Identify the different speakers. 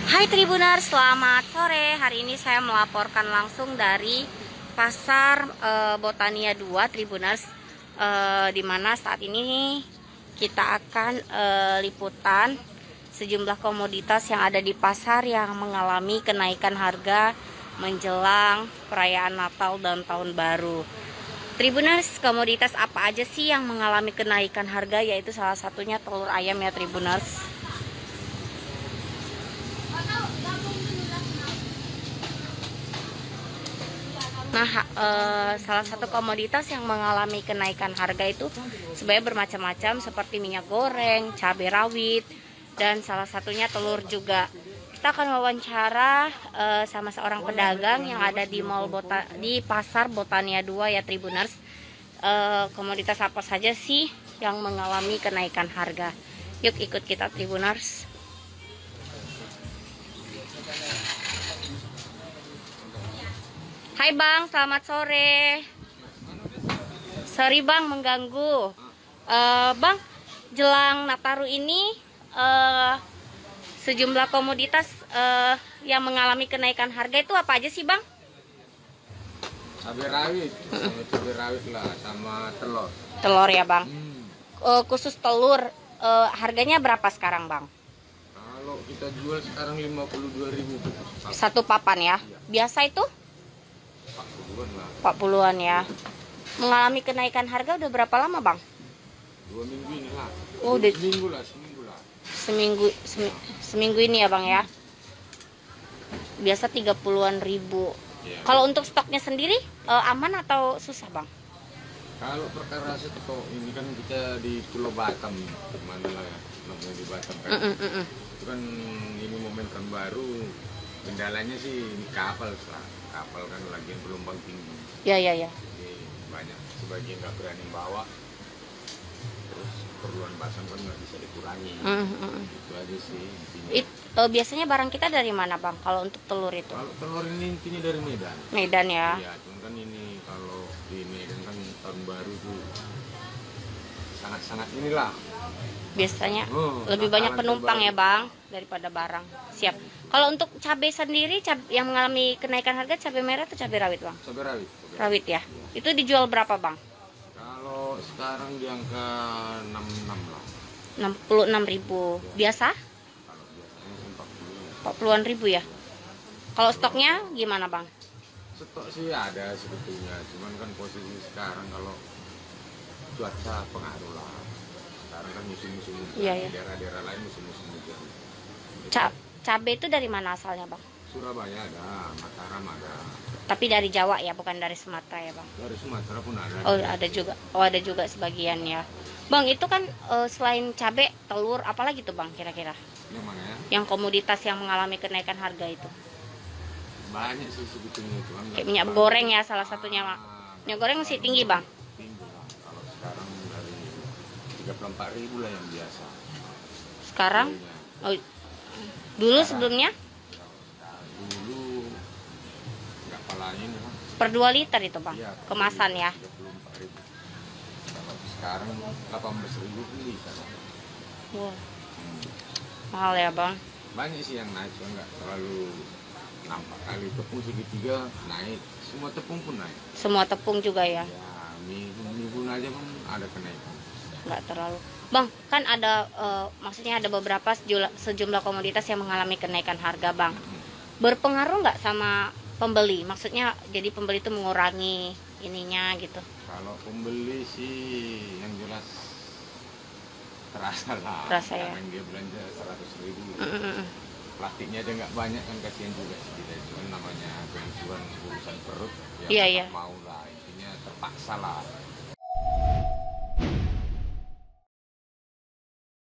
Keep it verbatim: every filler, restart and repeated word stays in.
Speaker 1: Hai Tribuners, selamat sore. Hari ini saya melaporkan langsung dari Pasar e, Botania dua Tribuners, e, di mana saat ini kita akan e, liputan sejumlah komoditas yang ada di pasar yang mengalami kenaikan harga menjelang perayaan Natal dan Tahun Baru. Tribuners, komoditas apa aja sih yang mengalami kenaikan harga? Yaitu salah satunya telur ayam ya Tribuners. Nah, e, salah satu komoditas yang mengalami kenaikan harga itu sebenarnya bermacam-macam, seperti minyak goreng, cabai rawit, dan salah satunya telur juga. Kita akan wawancara e, sama seorang pedagang yang ada di Mall Bota, di Pasar Botania dua ya Tribuners. E, komoditas apa saja sih yang mengalami kenaikan harga? Yuk ikut kita Tribuners. Hai Bang, selamat sore. Sorry Bang mengganggu. uh, Bang, jelang Nataru ini uh, sejumlah komoditas uh, yang mengalami kenaikan harga itu apa aja sih Bang?
Speaker 2: Cabai rawit, sama cabai rawit lah, sama telur.
Speaker 1: Telur ya Bang.
Speaker 2: Hmm.
Speaker 1: Uh, khusus telur, uh, harganya berapa sekarang Bang?
Speaker 2: Kalau kita jual sekarang lima puluh dua ribu.
Speaker 1: Satu papan ya? Biasa itu? empat puluhan ya. Mengalami kenaikan harga udah berapa lama Bang?
Speaker 2: Dua minggu ini lah.
Speaker 1: Oh, udah
Speaker 2: seminggu lah, seminggu lah.
Speaker 1: Seminggu, semi, seminggu ini ya Bang ya. Biasa tiga puluhan ribu. Ya. Kalau untuk stoknya sendiri eh, aman atau susah Bang?
Speaker 2: Kalau perkara stok ini kan kita di Pulau Batam, mana lah ya, namanya di Batam kan. Mm -mm, mm -mm. Itu kan ini momen tahun baru. Kendalanya sih ini kapal lah. Kapal kan lagi yang gelombang tinggi.
Speaker 1: Ya ya ya.
Speaker 2: Jadi banyak sebagian nggak berani bawa. Terus keperluan pasang kan nggak bisa dikurangi. Mm -hmm. Itu aja sih intinya.
Speaker 1: It, uh, biasanya barang kita dari mana Bang? Kalau untuk telur itu?
Speaker 2: Kalau telur ini intinya dari Medan.
Speaker 1: Medan ya.
Speaker 2: Iya, cuman kan ini kalau di Medan kan tahun baru tuh sangat-sangat inilah.
Speaker 1: Biasanya oh, lebih banyak penumpang ya Bang daripada barang. Siap. Kalau untuk cabai sendiri cab yang mengalami kenaikan harga, cabai merah atau cabai rawit Bang?
Speaker 2: Cabai rawit. Cabai
Speaker 1: rawit ya. Ya. Itu dijual berapa Bang?
Speaker 2: Kalau sekarang di angka enam puluh enam lah.
Speaker 1: enam puluh enam ribu. Biasa?
Speaker 2: Kalau biasanya empat puluh.
Speaker 1: empat puluhan ribu ya. Kalau stoknya gimana Bang?
Speaker 2: Stok sih ada sebetulnya, cuman kan posisi sekarang kalau cuaca pengaruh lah. Sekarang kan musim-musim hujan,
Speaker 1: iya, iya.
Speaker 2: daerah-daerah lain musim-musim hujan.
Speaker 1: Ca cabai itu dari mana asalnya Bang?
Speaker 2: Surabaya ada, Mataram ada.
Speaker 1: Tapi dari Jawa ya, bukan dari Sumatera ya Bang?
Speaker 2: Dari Sumatera pun ada.
Speaker 1: Oh ada juga, oh ada juga sebagian ya. Bang itu kan uh, selain cabai, telur, apalagi tuh Bang kira-kira?
Speaker 2: Yang mana ya?
Speaker 1: Yang komoditas yang mengalami kenaikan harga itu?
Speaker 2: Banyak sih sebetulnya itu.
Speaker 1: Kayak minyak goreng ya salah satunya Mak. Minyak goreng masih tinggi Bang?
Speaker 2: Tinggi lah. Kalau sekarang dari tiga puluh empat ribu lah yang biasa.
Speaker 1: Sekarang? Oh, dulu sekarang, sebelumnya?
Speaker 2: Dulu nggak palahin ya.
Speaker 1: Per dua liter itu Bang?
Speaker 2: Ya,
Speaker 1: kemasan ya?
Speaker 2: tiga puluh empat ribu. Sekarang delapan belas ribu bisa.
Speaker 1: Wow. Hmm. Mahal ya Bang?
Speaker 2: Banyak sih yang naik, cuma nggak terlalu nampak kali. Tepung segitiga naik, semua tepung pun naik.
Speaker 1: Semua tepung juga ya?
Speaker 2: Ya, mie pun aja pun ada kenaikan.
Speaker 1: Nggak terlalu. Bang, kan ada uh, maksudnya ada beberapa sejumlah, sejumlah komoditas yang mengalami kenaikan harga Bang. Hmm. Berpengaruh nggak sama pembeli? Maksudnya jadi pembeli itu mengurangi ininya gitu? Kalau
Speaker 2: pembeli sih yang jelas terasa lah.
Speaker 1: Terasa ya?
Speaker 2: Karena dia belanja seratus ribu.
Speaker 1: Mm -mm.
Speaker 2: Plastiknya aja nggak banyak kan, kasihan juga sih kita. Cuman namanya kebutuhan urusan perut ya,
Speaker 1: iya, iya.
Speaker 2: Mau lah, intinya terpaksa lah.